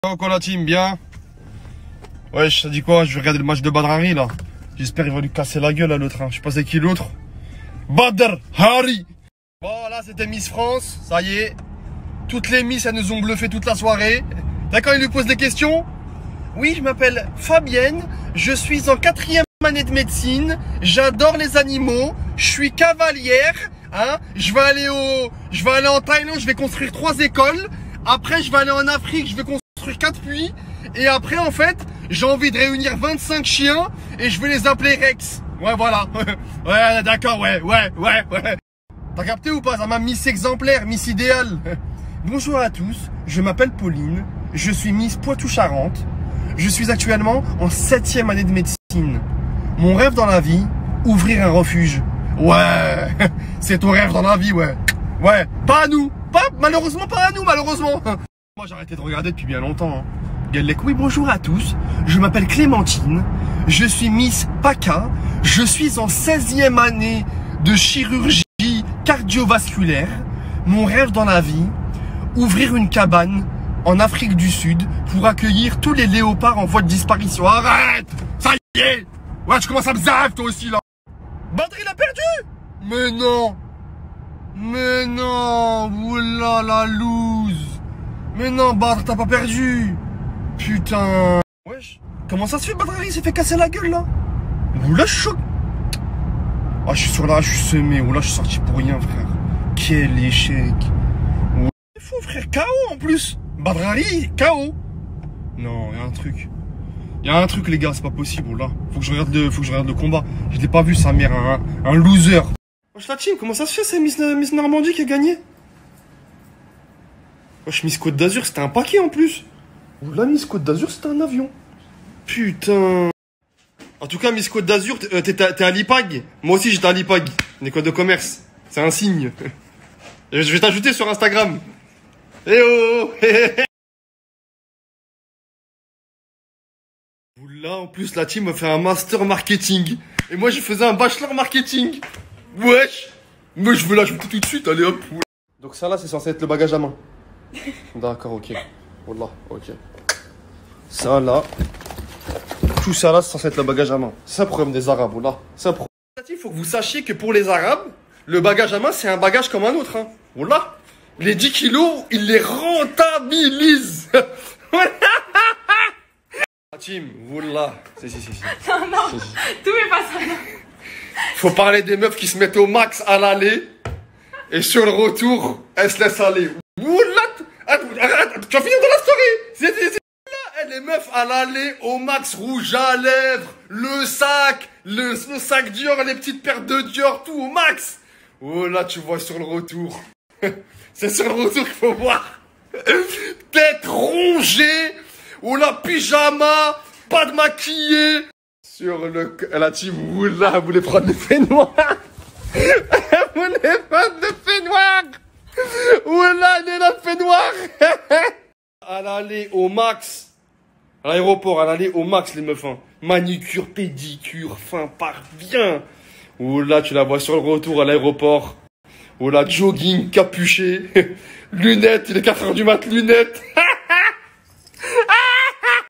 Oh quoi la team, bien? Ouais, je te dis quoi, je vais regarder le match de Badr Hari là. J'espère qu'il va lui casser la gueule à l'autre. Hein. Je sais pas c'est qui l'autre. Badr Hari. Bon là c'était Miss France, ça y est. Toutes les Miss elles nous ont bluffé toute la soirée. D'accord, il lui pose des questions. Oui, je m'appelle Fabienne, je suis en 4e année de médecine, j'adore les animaux, je suis cavalière, hein. Je vais aller en Thaïlande, je vais construire 3 écoles. Après, je vais aller en Afrique, je vais construire 4 puits. Et après, en fait, j'ai envie de réunir 25 chiens et je vais les appeler Rex. Ouais, voilà. Ouais, d'accord, ouais. T'as capté ou pas? Ça m'a Miss exemplaire, Miss idéale. Bonjour à tous, je m'appelle Pauline, je suis Miss Poitou-Charentes. Je suis actuellement en 7e année de médecine. Mon rêve dans la vie, ouvrir un refuge. Ouais, c'est ton rêve dans la vie, ouais. Ouais, pas à nous. Malheureusement, pas à nous, malheureusement. Moi, j'ai arrêté de regarder depuis bien longtemps. Hein. Oui, bonjour à tous. Je m'appelle Clémentine. Je suis Miss PACA. Je suis en 16e année de chirurgie cardiovasculaire. Mon rêve dans la vie, ouvrir une cabane en Afrique du Sud pour accueillir tous les léopards en voie de disparition. Arrête! Ça y est! Ouais, je commence à me zaf, toi aussi, là. Badr, il a perdu! Mais non! Mais non! Oula, la loose! Mais non, Badr, t'as pas perdu! Putain! Wesh! Comment ça se fait, Badr, il s'est fait casser la gueule, là? Oula, je suis choqué! Ah, je suis sur là, je suis semé. Oula, je suis sorti pour rien, frère. Quel échec! C'est fou, frère, KO en plus! Badr Hari, KO! Non, y'a un truc. Y'a un truc, les gars, c'est pas possible, là. Faut que je regarde le combat. Je l'ai pas vu, sa mère, un loser. Wesh, la team, comment ça se fait, c'est Miss Normandie qui a gagné? Wesh, Miss Côte d'Azur, c'était un paquet en plus. Là, Miss Côte d'Azur, c'était un avion. Putain. En tout cas, Miss Côte d'Azur, t'es à l'IPAG. Moi aussi, j'étais à l'IPAG, une école de commerce. C'est un signe. Et je vais t'ajouter sur Instagram. Eh oh. Là, en plus, la team a fait un master marketing. Et moi, je faisais un bachelor marketing. Wesh. Mais je veux l'ajouter tout de suite, allez hop. Donc ça, là, c'est censé être le bagage à main. D'accord, ok. Wallah, ok. Ça, là. Tout ça, là, c'est censé être le bagage à main. C'est ça le problème des Arabes, wallah. C'est un problème. Il faut que vous sachiez que pour les Arabes, le bagage à main, c'est un bagage comme un autre. Hein. Wallah. Les 10 kilos, ils les rentabilisent. Team, wallah. Si. Non, tout est pas ça. Faut parler des meufs qui se mettent au max à l'aller. Et sur le retour, elles se laissent aller. Wallah. Arrête, tu vas finir dans la story. Les meufs à l'aller au max, rouge à lèvres, le sac Dior, les petites paires de Dior, tout au max. Oh là, tu vois sur le retour. C'est sur le retour qu'il faut voir. Tête rongée. Oh la pyjama. Pas de maquillé. Sur la team, oula, vous voulez prendre l'effet noir. Vous voulez prendre l'effet noir. Oula, il est là, l'effet noir. À l'aller au max. À l'aéroport, à l'aller au max, les meufs. Hein. Manicure, pédicure, fin par bien. Oula, tu la vois sur le retour à l'aéroport. Oh là, jogging, capuché, lunettes, il est 4 h du mat, lunettes.